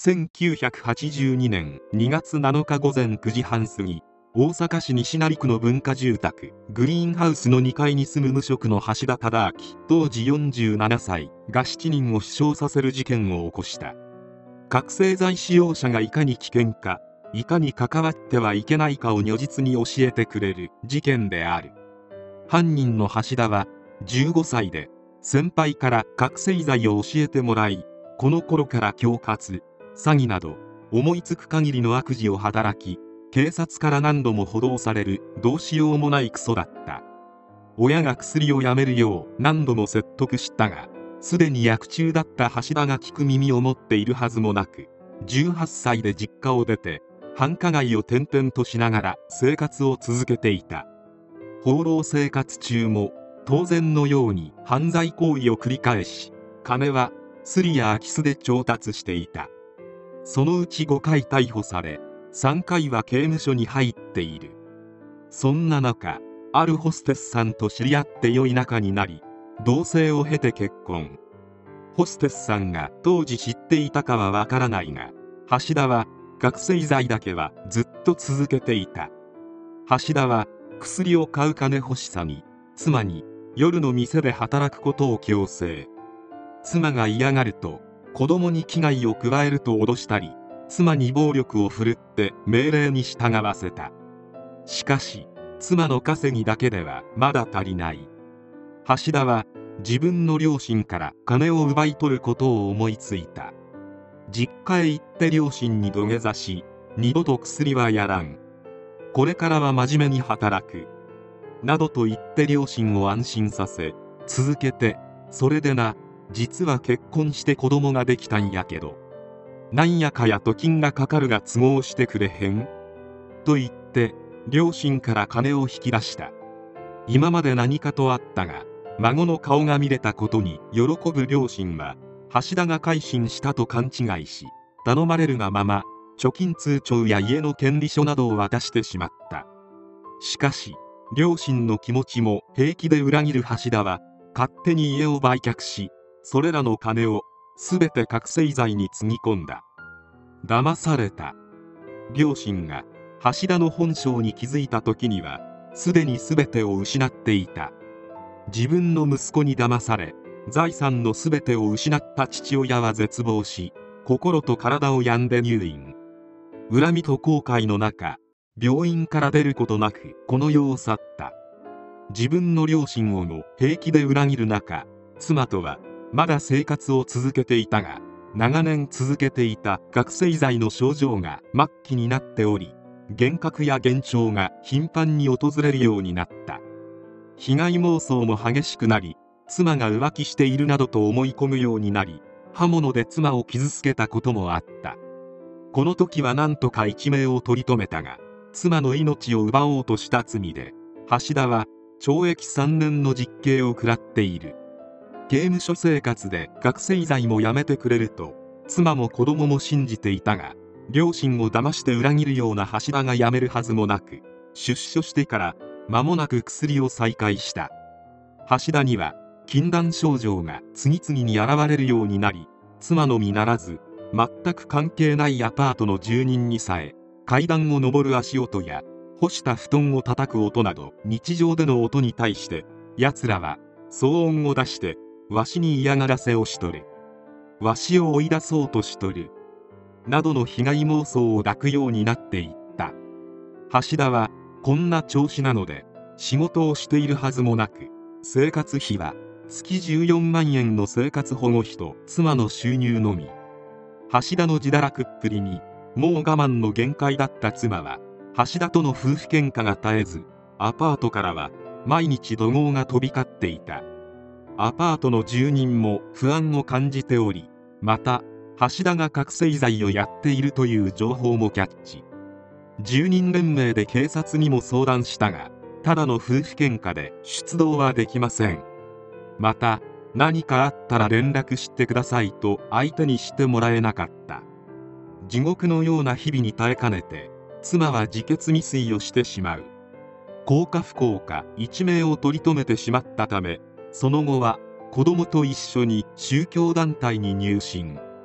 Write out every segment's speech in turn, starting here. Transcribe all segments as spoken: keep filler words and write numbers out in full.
せんきゅうひゃくはちじゅうにねんにがつなのか午前くじはん過ぎ、大阪市西成区の文化住宅グリーンハウスのにかいに住む無職の橋田忠明当時よんじゅうななさいがしちにんを死傷させる事件を起こした。覚醒剤使用者がいかに危険か、いかに関わってはいけないかを如実に教えてくれる事件である。犯人の橋田はじゅうごさいで先輩から覚醒剤を教えてもらい、この頃から恐喝、詐欺など思いつく限りの悪事を働き、警察から何度も補導されるどうしようもないクソだった。親が薬をやめるよう何度も説得したが、すでに薬中だった橋田が聞く耳を持っているはずもなく、じゅうはっさいで実家を出て繁華街を転々としながら生活を続けていた。放浪生活中も当然のように犯罪行為を繰り返し、金はスリや空き巣で調達していた。そのうちごかい逮捕され、さんかいは刑務所に入っている。そんな中、あるホステスさんと知り合って良い仲になり、同棲を経て結婚。ホステスさんが当時知っていたかはわからないが、橋田は覚醒剤だけはずっと続けていた。橋田は薬を買う金欲しさに、妻に夜の店で働くことを強制。妻が嫌がると子供に危害を加えると脅したり、妻に暴力を振るって命令に従わせた。しかし妻の稼ぎだけではまだ足りない。橋田は自分の両親から金を奪い取ることを思いついた。実家へ行って両親に土下座し、二度と薬はやらん、これからは真面目に働くなどと言って両親を安心させ、続けて、それでな、実は結婚して子供ができたんやけど、なんやかやと金がかかるが都合してくれへんと言って両親から金を引き出した。今まで何かとあったが、孫の顔が見れたことに喜ぶ両親は橋田が改心したと勘違いし、頼まれるがまま貯金通帳や家の権利書などを渡してしまった。しかし両親の気持ちも平気で裏切る橋田は勝手に家を売却し、それらの金を全て覚醒剤につぎ込んだ。騙された。両親が橋田の本性に気づいた時にはすでに全てを失っていた。自分の息子に騙され財産の全てを失った父親は絶望し、心と体を病んで入院。恨みと後悔の中、病院から出ることなくこの世を去った。自分の両親をも平気で裏切る中、妻とはまだ生活を続けていたが、長年続けていた覚醒剤の症状が末期になっており、幻覚や幻聴が頻繁に訪れるようになった。被害妄想も激しくなり、妻が浮気しているなどと思い込むようになり、刃物で妻を傷つけたこともあった。この時は何とか一命を取り留めたが、妻の命を奪おうとした罪で橋田はちょうえきさんねんの実刑を食らっている。刑務所生活で覚醒剤もやめてくれると妻も子供も信じていたが、両親を騙して裏切るような橋田がやめるはずもなく、出所してから間もなく薬を再開した。橋田には禁断症状が次々に現れるようになり、妻のみならず全く関係ないアパートの住人にさえ階段を上る足音や干した布団を叩く音など日常での音に対して奴らは騒音を出してわしに嫌がらせをしとる、わしを追い出そうとしとるなどの被害妄想を抱くようになっていった。橋田はこんな調子なので仕事をしているはずもなく、生活費は月じゅうよんまんえんの生活保護費と妻の収入のみ。橋田の自堕落っぷりにもう我慢の限界だった妻は、橋田との夫婦喧嘩が絶えず、アパートからは毎日怒号が飛び交っていた。アパートの住人も不安を感じており、また橋田が覚醒剤をやっているという情報もキャッチ。住人連盟で警察にも相談したが、ただの夫婦喧嘩で出動はできません。また何かあったら連絡してくださいと相手にしてもらえなかった。地獄のような日々に耐えかねて、妻は自決未遂をしてしまう。幸か不幸か一命を取り留めてしまったため、その後は子供と一緒に宗教団体に入信。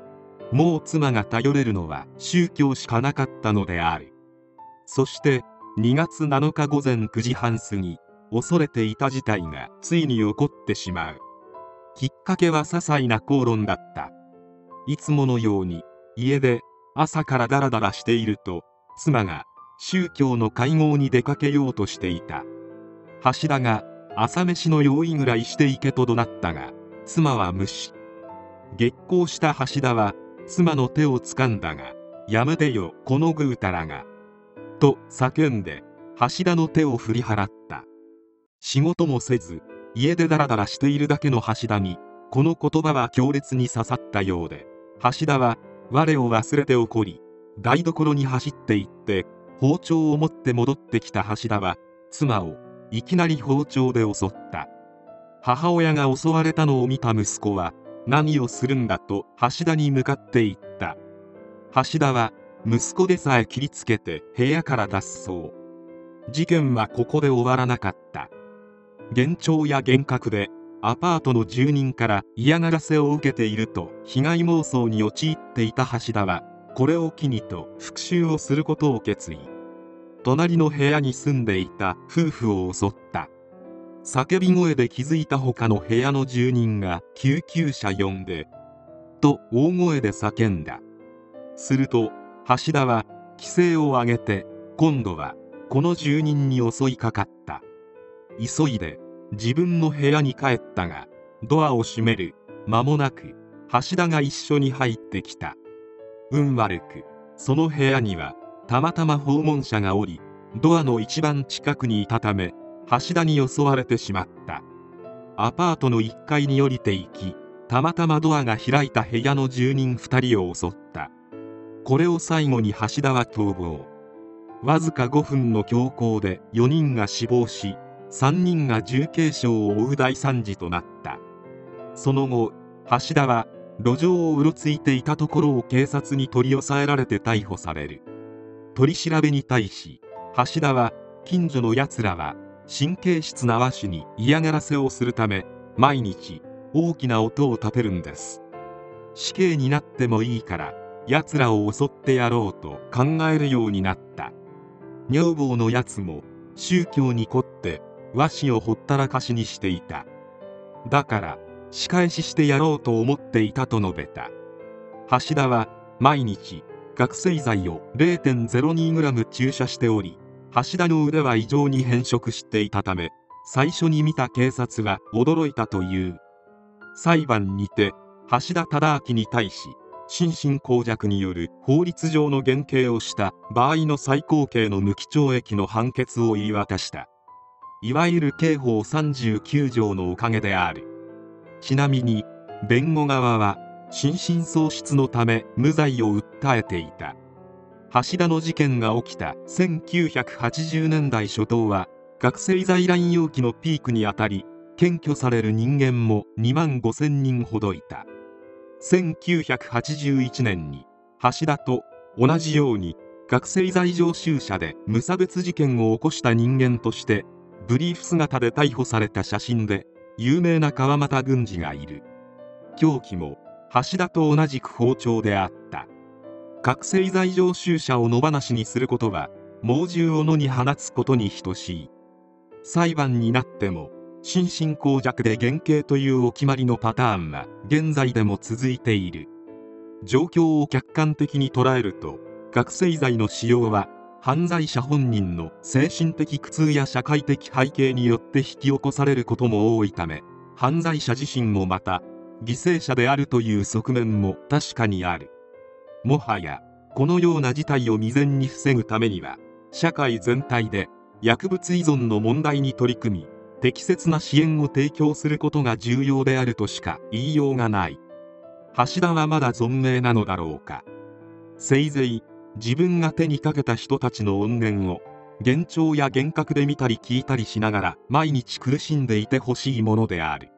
もう妻が頼れるのは宗教しかなかったのである。そしてにがつなのかごぜんくじはん過ぎ、恐れていた事態がついに起こってしまう。きっかけは些細な口論だった。いつものように家で朝からダラダラしていると、妻が宗教の会合に出かけようとしていた。橋田が朝飯の用意ぐらいしていけと怒鳴ったが、妻は無視。激高した橋田は妻の手を掴んだが、やめてよこのぐうたらが、と叫んで橋田の手を振り払った。仕事もせず家でダラダラしているだけの橋田にこの言葉は強烈に刺さったようで、橋田は我を忘れて怒り、台所に走って行って包丁を持って戻ってきた橋田は妻をいきなり包丁で襲った。母親が襲われたのを見た息子は何をするんだと橋田に向かって言った。橋田は息子でさえ切りつけて部屋から脱走。事件はここで終わらなかった。幻聴や幻覚でアパートの住人から嫌がらせを受けていると被害妄想に陥っていた橋田は、これを機にと復讐をすることを決意。隣の部屋に住んでいた夫婦を襲った。叫び声で気づいた他の部屋の住人が救急車呼んでと大声で叫んだ。すると橋田は気勢を上げて今度はこの住人に襲いかかった。急いで自分の部屋に帰ったが、ドアを閉める間もなく橋田が一緒に入ってきた。運悪くその部屋にはたまたま訪問者がおり、ドアの一番近くにいたため橋田に襲われてしまった。アパートのいっかいに降りていき、たまたまドアが開いた部屋の住人ふたりを襲った。これを最後に橋田は逃亡。わずかごふんの凶行でよにんが死亡し、さんにんが重軽傷を負う大惨事となった。その後橋田は路上をうろついていたところを警察に取り押さえられて逮捕される。取り調べに対し橋田は、近所のやつらは神経質なわしに嫌がらせをするため毎日大きな音を立てるんです。死刑になってもいいからやつらを襲ってやろうと考えるようになった。女房のやつも宗教に凝って和紙をほったらかしにしていた。だから仕返ししてやろうと思っていたと述べた。橋田は毎日覚醒剤を れいてんぜろにグラム 注射しており、橋田の腕は異常に変色していたため、最初に見た警察は驚いたという。裁判にて橋田忠明に対し、心神耗弱による法律上の減刑をした場合の最高刑の無期懲役の判決を言い渡した。いわゆる刑法さんじゅうきゅうじょうのおかげである。ちなみに弁護側は心神喪失のため無罪を訴えていた。橋田の事件が起きたせんきゅうひゃくはちじゅうねんだい初頭は覚醒剤乱用期のピークにあたり、検挙される人間もにまんごせんにんほどいた。せんきゅうひゃくはちじゅういちねんに橋田と同じように覚醒剤常習者で無差別事件を起こした人間としてブリーフ姿で逮捕された写真で有名な川又郡司がいる。凶器も橋田と同じく包丁であった。覚醒剤常習者を野放しにすることは猛獣を野に放つことに等しい。裁判になっても心神耗弱で減刑というお決まりのパターンは現在でも続いている。状況を客観的に捉えると、覚醒剤の使用は犯罪者本人の精神的苦痛や社会的背景によって引き起こされることも多いため、犯罪者自身もまた犠牲者であるという側面も確かにある。もはやこのような事態を未然に防ぐためには、社会全体で薬物依存の問題に取り組み、適切な支援を提供することが重要であるとしか言いようがない。橋田はまだ存命なのだろうか。せいぜい自分が手にかけた人たちの怨念を幻聴や幻覚で見たり聞いたりしながら毎日苦しんでいてほしいものである。